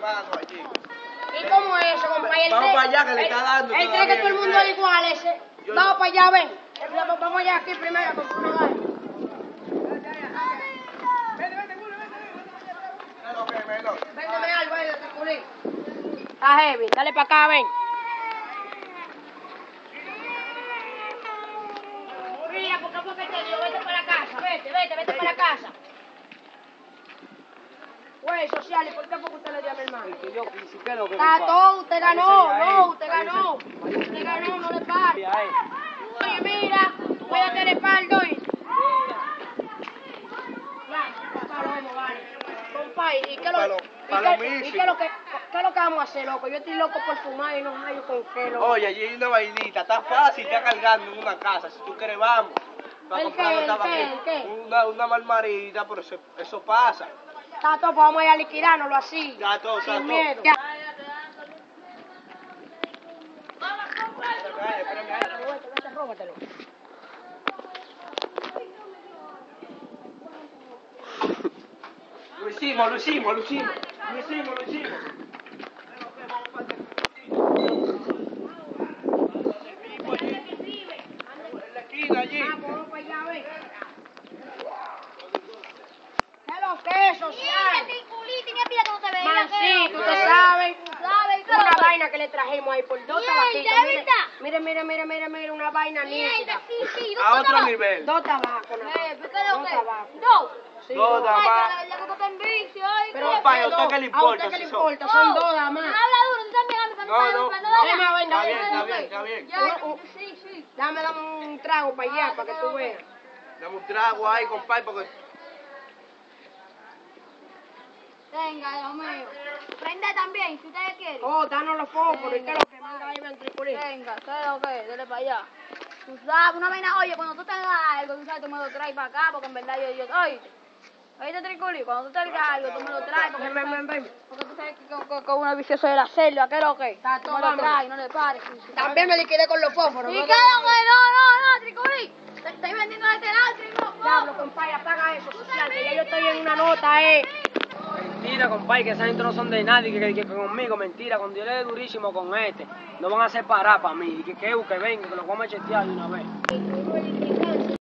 mano allí. ¿Y cómo es eso, compadre? Vamos para allá que le está dando. Él cree que todo el mundo es igual ese. Vamos para allá, ven. Vamos allá aquí primero a comprar una vaina. Véndeme algo ahí de triculín. Está heavy, dale para acá, ven. Mira, ¿por qué fue que te digo? Vete para la casa, vete para la casa. Güey, social, ¿y por qué fue que usted le dio a mi hermano? Que yo si quiero que Está todo, usted ganó, usted ganó, no le pare. Oye, mira, voy a tener espaldo y... Compadre, ¿y qué es lo que vamos a hacer, loco? Yo estoy loco por fumar y no hallo con qué, loco. Oye, allí hay una vainita, está fácil, está cargando en una casa. Si tú quieres, vamos. Para comprar una marmarita, pero eso pasa. Está todo, pues vamos a ir a liquidárnoslo así. Ya todo, está sin todo. miedo. Róbatelo. Lo hicimos. En la esquina allí. Ah, pues vamos para allá, ven. ¿Qué es lo que es, social? Mancito, usted sabe. Una vaina que le trajimos ahí por dos tabaquitos. Mire, una vaina nítida. A otro nivel. Dos tabacos, dos tabacos. Sí, Dos damas. Pero Compadre, ¿a usted qué le importa? ¿A usted qué le importa? Son dos damas. No. Venga. Está bien. Dame un trago para allá, para que tú veas. Dame un trago ahí, compadre, porque... Venga, Dios mío. Prende también, si ustedes quieren. Oh, danos los fósforos, ¿y qué es lo que manda ahí en triculín? Venga, ¿sabes lo que es? Dele para allá. Tú sabes, una vaina, oye, cuando tú tengas algo, tú sabes, tú me lo traes para acá, porque en verdad oíste, Triculí, cuando tú tengas algo, tú me lo traes, porque Ven. porque tú sabes que con una viciosa de la selva, ¿qué es lo que? Está Tú todo, me lo vamos. traes, no le pares. También me liquidé con los fósforos. ¿Y ¿no? qué es lo que? No, Triculí. Te estoy vendiendo de este lado, Triculí. Diablo, compadre, apaga eso, social, que ya yo estoy en una nota, Mentira, compadre, que esa gente no son de nadie, que conmigo, mentira, cuando yo le dé durísimo con este, no van a separar para mí, y que venga, que lo vamos a chetear de una vez.